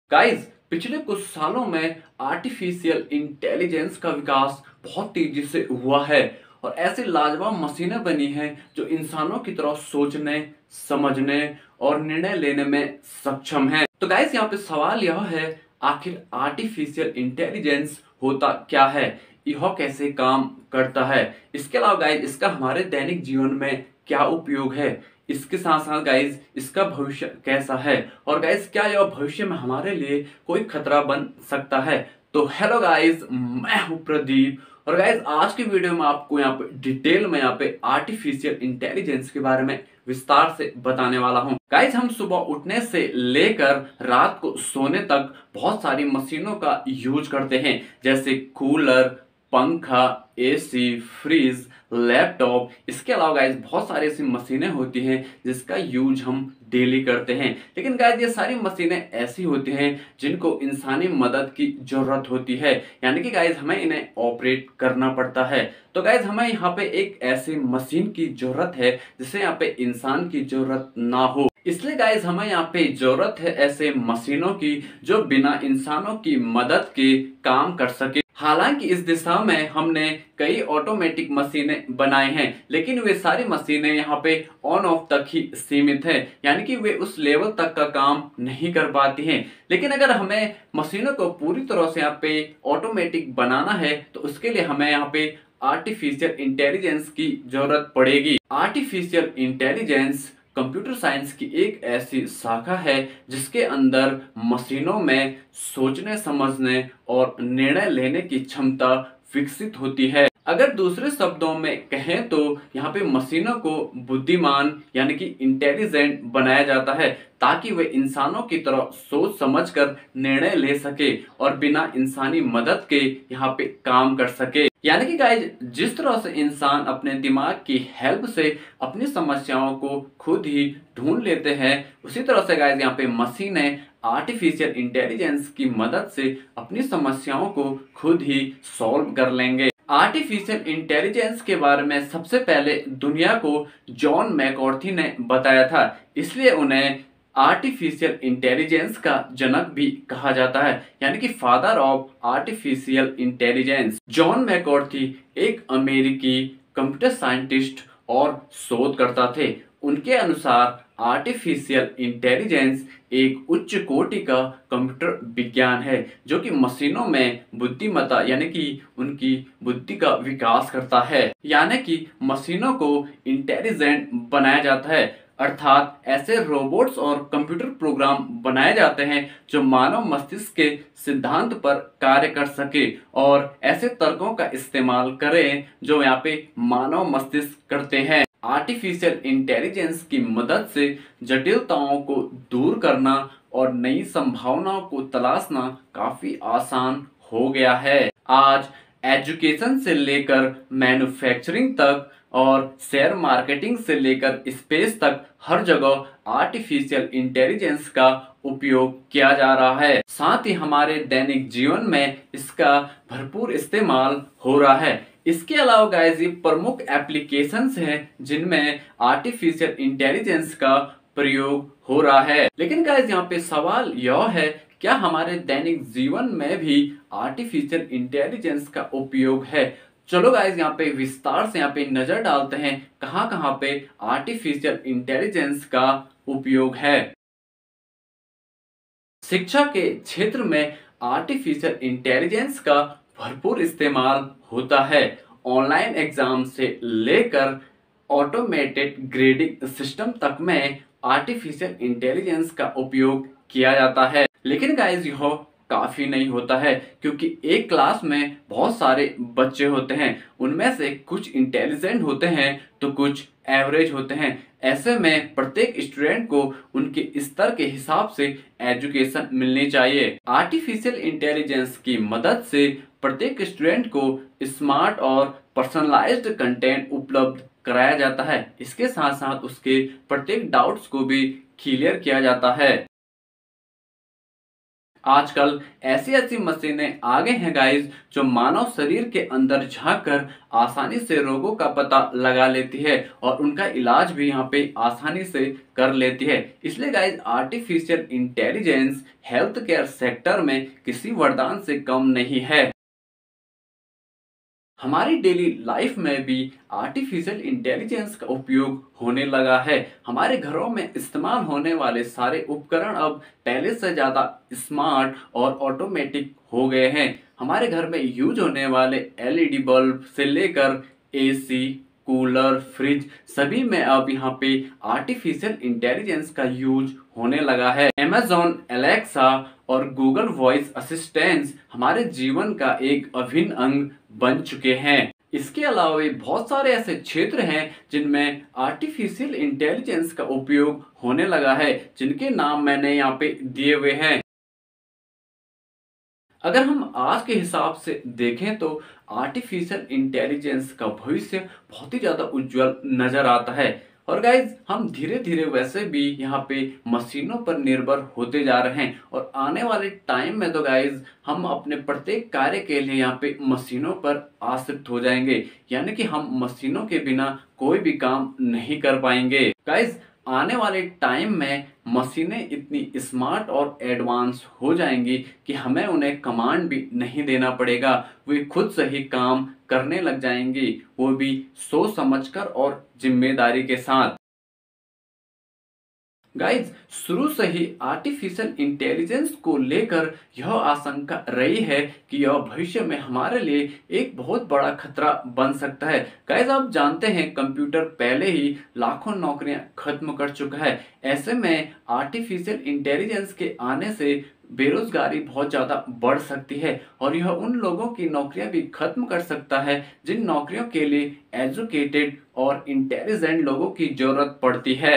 Guys, पिछले कुछ सालों में आर्टिफिशियल इंटेलिजेंस का विकास बहुत तेजी से हुआ है और ऐसी लाजवाब मशीनें बनी हैं जो इंसानों की तरह सोचने, समझने और निर्णय लेने में सक्षम हैं। तो गाइस, यहाँ पे सवाल यह है, आखिर आर्टिफिशियल इंटेलिजेंस होता क्या है, यह कैसे काम करता है, इसके अलावा गाइस इसका हमारे दैनिक जीवन में क्या उपयोग है, इसके साथ साथ गाइज इसका भविष्य कैसा है और गाइज क्या यह भविष्य में हमारे लिए कोई खतरा बन सकता है। तो हेलो गाइज, मैं हूं प्रदीप और गाइज आज की वीडियो में आपको यहाँ पे डिटेल में यहाँ पे आर्टिफिशियल इंटेलिजेंस के बारे में विस्तार से बताने वाला हूं। गाइज, हम सुबह उठने से लेकर रात को सोने तक बहुत सारी मशीनों का यूज करते हैं, जैसे कूलर, पंखा, एसी, फ्रिज, लैपटॉप। इसके अलावा गाइज बहुत सारी ऐसी मशीनें होती हैं जिसका यूज हम डेली करते हैं। लेकिन गाइज ये सारी मशीनें ऐसी होती हैं जिनको इंसानी मदद की जरूरत होती है, यानी कि गाइज हमें इन्हें ऑपरेट करना पड़ता है। तो गाइज हमें यहाँ पे एक ऐसी मशीन की जरूरत है जिसे यहाँ पे इंसान की जरूरत ना हो, इसलिए गाइज हमें यहाँ पे जरूरत है ऐसे मशीनों की जो बिना इंसानों की मदद के काम कर सके। हालांकि इस दिशा में हमने कई ऑटोमेटिक मशीनें बनाए हैं, लेकिन वे सारी मशीनें यहाँ पे ऑन ऑफ तक ही सीमित हैं, यानी कि वे उस लेवल तक का काम नहीं कर पाती हैं। लेकिन अगर हमें मशीनों को पूरी तरह से यहाँ पे ऑटोमेटिक बनाना है तो उसके लिए हमें यहाँ पे आर्टिफिशियल इंटेलिजेंस की जरूरत पड़ेगी। आर्टिफिशियल इंटेलिजेंस कंप्यूटर साइंस की एक ऐसी शाखा है जिसके अंदर मशीनों में सोचने, समझने और निर्णय लेने की क्षमता विकसित होती है। अगर दूसरे शब्दों में कहें तो यहाँ पे मशीनों को बुद्धिमान यानी कि इंटेलिजेंट बनाया जाता है ताकि वे इंसानों की तरह सोच समझकर निर्णय ले सके और बिना इंसानी मदद के यहाँ पे काम कर सके। यानी कि गाइज जिस तरह से इंसान अपने दिमाग की हेल्प से अपनी समस्याओं को खुद ही ढूंढ लेते हैं, उसी तरह से गाइज यहाँ पे मशीनें आर्टिफिशियल इंटेलिजेंस की मदद से अपनी समस्याओं को खुद ही सॉल्व कर लेंगे। आर्टिफिशियल इंटेलिजेंस के बारे में सबसे पहले दुनिया को जॉन मैककार्थी ने बताया था, इसलिए उन्हें आर्टिफिशियल इंटेलिजेंस का जनक भी कहा जाता है, यानी कि father of artificial intelligence. John McCarthy एक अमेरिकी कंप्यूटर साइंटिस्ट और शोधकर्ता थे। उनके अनुसार आर्टिफिशियल इंटेलिजेंस एक उच्च कोटि का कंप्यूटर विज्ञान है जो कि मशीनों में बुद्धिमत्ता यानी कि उनकी बुद्धि का विकास करता है, यानी कि मशीनों को इंटेलिजेंट बनाया जाता है, अर्थात ऐसे रोबोट्स और कंप्यूटर प्रोग्राम बनाए जाते हैं जो मानव मस्तिष्क के सिद्धांत पर कार्य कर सके और ऐसे तर्कों का इस्तेमाल करें जो यहाँ पे मानव मस्तिष्क करते हैं। आर्टिफिशियल इंटेलिजेंस की मदद से जटिलताओं को दूर करना और नई संभावनाओं को तलाशना काफी आसान हो गया है। आज एजुकेशन से लेकर मैन्युफैक्चरिंग तक और शेयर मार्केटिंग से लेकर स्पेस तक हर जगह आर्टिफिशियल इंटेलिजेंस का उपयोग किया जा रहा है। साथ ही हमारे दैनिक जीवन में इसका भरपूर इस्तेमाल हो रहा है। इसके अलावा गाइस ये प्रमुख एप्लीकेशंस हैं जिनमें आर्टिफिशियल इंटेलिजेंस का प्रयोग हो रहा है। लेकिन गाइस यहाँ पे सवाल यह है, क्या हमारे दैनिक जीवन में भी आर्टिफिशियल इंटेलिजेंस का उपयोग है? चलो गाइस यहाँ पे विस्तार से यहाँ पे नजर डालते हैं कहाँ कहाँ पे आर्टिफिशियल इंटेलिजेंस का उपयोग है। शिक्षा के क्षेत्र में आर्टिफिशियल इंटेलिजेंस का भरपूर इस्तेमाल होता है। ऑनलाइन एग्जाम से लेकर ऑटोमेटेड ग्रेडिंग सिस्टम तक में आर्टिफिशियल इंटेलिजेंस का उपयोग किया जाता है। लेकिन गाइस यह काफी नहीं होता है क्योंकि एक क्लास में बहुत सारे बच्चे होते हैं, उनमें से कुछ इंटेलिजेंट होते हैं तो कुछ एवरेज होते हैं। ऐसे में प्रत्येक स्टूडेंट को उनके स्तर के हिसाब से एजुकेशन मिलनी चाहिए। आर्टिफिशियल इंटेलिजेंस की मदद से प्रत्येक स्टूडेंट को स्मार्ट और पर्सनलाइज्ड कंटेंट उपलब्ध कराया जाता है। इसके साथ साथ उसके प्रत्येक डाउट्स को भी क्लियर किया जाता है। आजकल ऐसी ऐसी मशीनें आ गए हैं गाइज जो मानव शरीर के अंदर झांक कर आसानी से रोगों का पता लगा लेती है और उनका इलाज भी यहाँ पे आसानी से कर लेती है। इसलिए guys artificial intelligence health care sector में किसी वरदान से कम नहीं है। हमारी डेली लाइफ में भी आर्टिफिशियल इंटेलिजेंस का उपयोग होने लगा है। हमारे घरों में इस्तेमाल होने वाले सारे उपकरण अब पहले से ज़्यादा स्मार्ट और ऑटोमेटिक हो गए हैं। हमारे घर में यूज होने वाले एलईडी बल्ब से लेकर एसी, कूलर, फ्रिज सभी में अब यहाँ पे आर्टिफिशियल इंटेलिजेंस का यूज होने लगा है। Amazon एलेक्सा और गूगल वॉइस असिस्टेंट्स हमारे जीवन का एक अभिन्न अंग बन चुके हैं। इसके अलावा भी बहुत सारे ऐसे क्षेत्र हैं जिनमें आर्टिफिशियल इंटेलिजेंस का उपयोग होने लगा है, जिनके नाम मैंने यहाँ पे दिए हुए हैं। अगर हम आज के हिसाब से देखें तो आर्टिफिशियल इंटेलिजेंस का भविष्य बहुत ही ज़्यादा उज्जवल नज़र आता है। और गाइज हम धीरे धीरे वैसे भी यहाँ पे मशीनों पर निर्भर होते जा रहे हैं और आने वाले टाइम में तो गाइज हम अपने प्रत्येक कार्य के लिए यहाँ पे मशीनों पर आश्रित हो जाएंगे, यानी कि हम मशीनों के बिना कोई भी काम नहीं कर पाएंगे। गाइज आने वाले टाइम में मशीनें इतनी स्मार्ट और एडवांस हो जाएंगी कि हमें उन्हें कमांड भी नहीं देना पड़ेगा, वे खुद से ही काम करने लग जाएंगी, वो भी सोच समझकर और जिम्मेदारी के साथ। गाइज शुरू से ही आर्टिफिशियल इंटेलिजेंस को लेकर यह आशंका रही है कि यह भविष्य में हमारे लिए एक बहुत बड़ा खतरा बन सकता है। गाइज आप जानते हैं कंप्यूटर पहले ही लाखों नौकरियां खत्म कर चुका है। ऐसे में आर्टिफिशियल इंटेलिजेंस के आने से बेरोजगारी बहुत ज़्यादा बढ़ सकती है और यह उन लोगों की नौकरियां भी खत्म कर सकता है जिन नौकरियों के लिए एजुकेटेड और इंटेलिजेंट लोगों की जरूरत पड़ती है।